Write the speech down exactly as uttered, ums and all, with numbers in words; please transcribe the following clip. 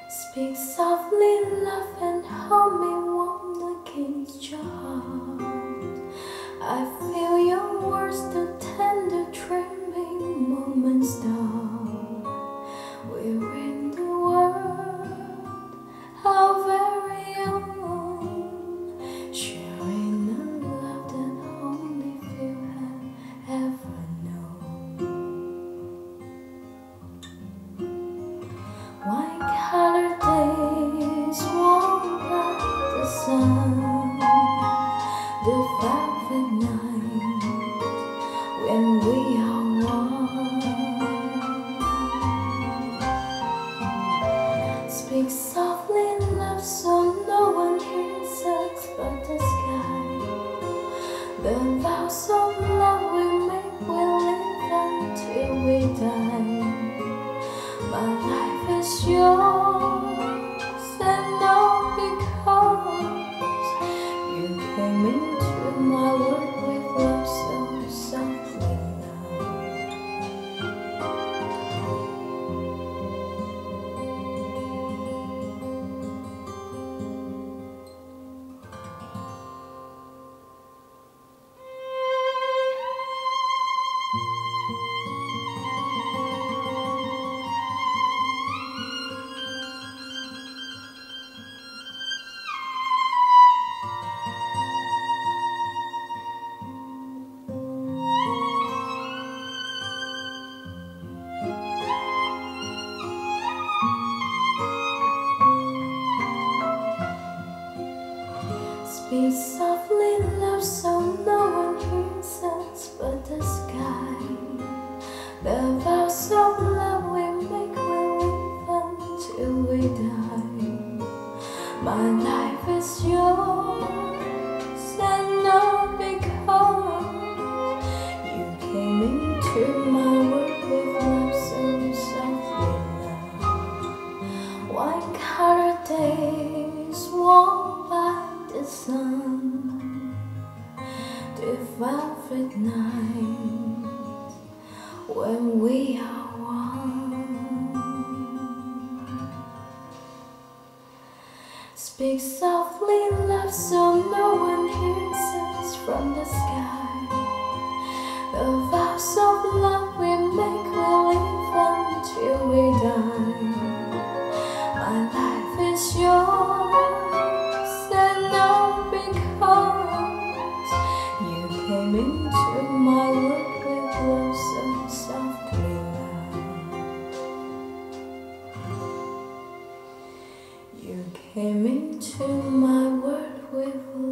Speak softly, love, and hold me warm against your heart. I feel your words, the tender, trembling moments down. We're in the world, our very own, sharing a love that only few have ever known. Wine-colored days warmed by the sun, the velvet night when we are one. Speak softly, love, so no one hears us but the sky. The vows of love we make will live until we die. My life is yours, and all because you came into my world with love so softly now. Speak softly, love, so no one hears us but the sky. The vows of love we make will live until we die. My life is yours, and all because you came into my world with love so softly now. Wine-colored days warmed by the sun, the velvet night when we are one. Speak softly, love, so no one hears us from the sky. The vows of love we make will live until we die. My life is yours, and all because you came into my world with love so softly now. You came into my world with love.